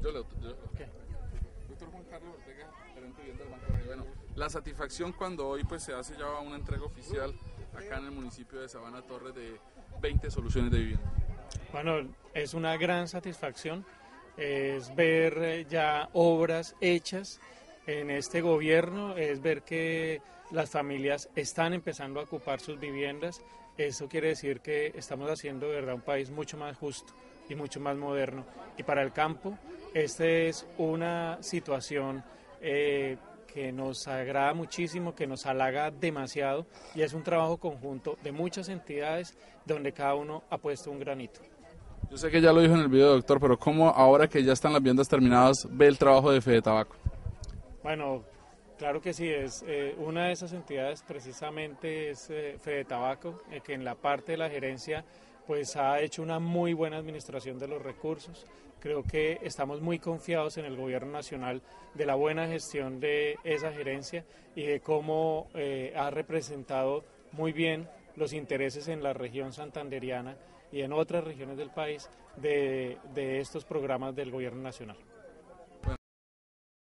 Okay. Doctor Juan Carlos Ortega, gerente de vivienda del Banco de Río. Bueno, la satisfacción cuando hoy pues se hace ya una entrega oficial acá en el municipio de Sabana Torres de 20 soluciones de vivienda. Bueno, es una gran satisfacción, es ver ya obras hechas en este gobierno, es ver que las familias están empezando a ocupar sus viviendas. Eso quiere decir que estamos haciendo de verdad un país mucho más justo y mucho más moderno. Y para el campo, esta es una situación que nos agrada muchísimo, que nos halaga demasiado, y es un trabajo conjunto de muchas entidades donde cada uno ha puesto un granito. Yo sé que ya lo dijo en el video, doctor, pero ¿cómo ahora que ya están las viviendas terminadas ve el trabajo de Fedetabaco? Bueno, claro que sí, es una de esas entidades precisamente es Fedetabaco, que en la parte de la gerencia pues ha hecho una muy buena administración de los recursos. Creo que estamos muy confiados en el gobierno nacional de la buena gestión de esa gerencia y de cómo ha representado muy bien los intereses en la región santandereana y en otras regiones del país de estos programas del gobierno nacional.